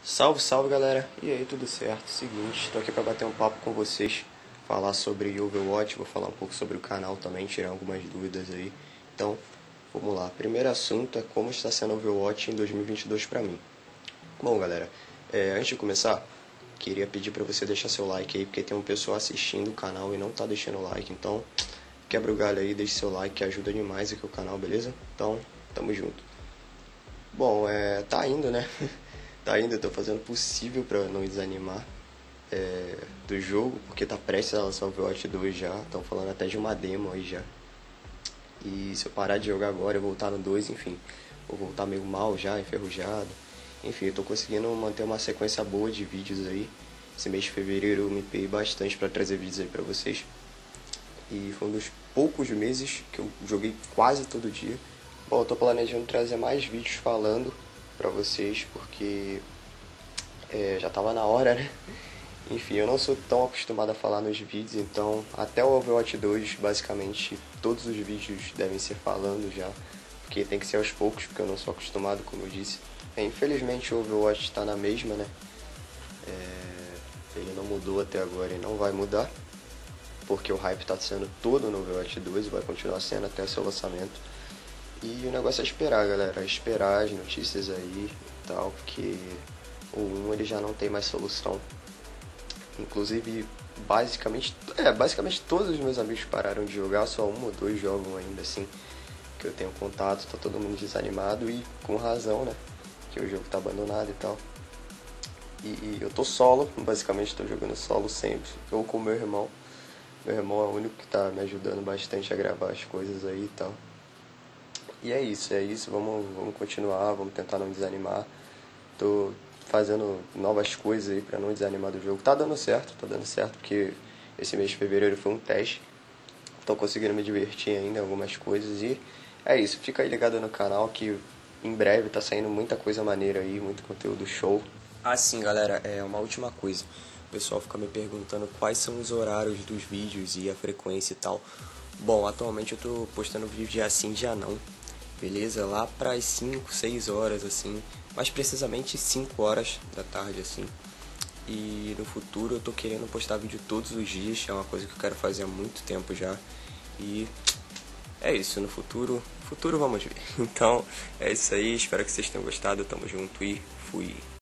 Salve, salve galera! E aí, tudo certo? Seguinte, tô aqui pra bater um papo com vocês, falar sobre Overwatch, vou falar um pouco sobre o canal também, tirar algumas dúvidas aí. Então, vamos lá. Primeiro assunto é como está sendo Overwatch em 2022 pra mim. Bom galera, antes de começar, queria pedir pra você deixar seu like aí, porque tem um pessoal assistindo o canal e não tá deixando o like. Então, quebra o galho aí, deixe seu like que ajuda demais aqui o canal, beleza? Então, tamo junto. Bom, tá indo, né? Tá indo, eu tô fazendo o possível pra não desanimar do jogo, porque tá prestes a lançar o Overwatch 2 já, estão falando até de uma demo aí já. E se eu parar de jogar agora, eu voltar no 2, enfim, vou voltar meio mal já, enferrujado. Enfim, eu tô conseguindo manter uma sequência boa de vídeos aí. Esse mês de fevereiro eu me empenhei bastante pra trazer vídeos aí pra vocês. E foi um dos poucos meses que eu joguei quase todo dia. Bom, eu tô planejando trazer mais vídeos falando pra vocês, porque já tava na hora, né? Enfim, eu não sou tão acostumado a falar nos vídeos, então até o Overwatch 2, basicamente, todos os vídeos devem ser falando já, porque tem que ser aos poucos, porque eu não sou acostumado, como eu disse. Infelizmente o Overwatch tá na mesma, né? Ele não mudou até agora e não vai mudar, porque o hype tá sendo todo no Overwatch 2 e vai continuar sendo até o seu lançamento. E o negócio é esperar, galera, esperar as notícias aí e tal, porque o 1 ele já não tem mais solução. Inclusive, basicamente todos os meus amigos pararam de jogar, só um ou dois jogam ainda assim, que eu tenho contato, tá todo mundo desanimado e com razão, né, que o jogo tá abandonado e tal. E eu tô solo, basicamente tô jogando solo sempre, ou com meu irmão. Meu irmão é o único que tá me ajudando bastante a gravar as coisas aí e tal. E é isso, vamos continuar, vamos tentar não desanimar. Tô fazendo novas coisas aí pra não desanimar do jogo. Tá dando certo, porque esse mês de fevereiro foi um teste. Tô conseguindo me divertir ainda em algumas coisas e é isso. Fica aí ligado no canal que em breve tá saindo muita coisa maneira aí, muito conteúdo show. Ah sim, galera, uma última coisa. O pessoal fica me perguntando quais são os horários dos vídeos e a frequência e tal. Bom, atualmente eu tô postando vídeo dia sim, dia não. Beleza? Lá para as 5, 6 horas, assim. Mais precisamente 5 horas da tarde, assim. E no futuro eu tô querendo postar vídeo todos os dias. É uma coisa que eu quero fazer há muito tempo já. E é isso, no futuro vamos ver. Então, é isso aí. Espero que vocês tenham gostado. Tamo junto e fui.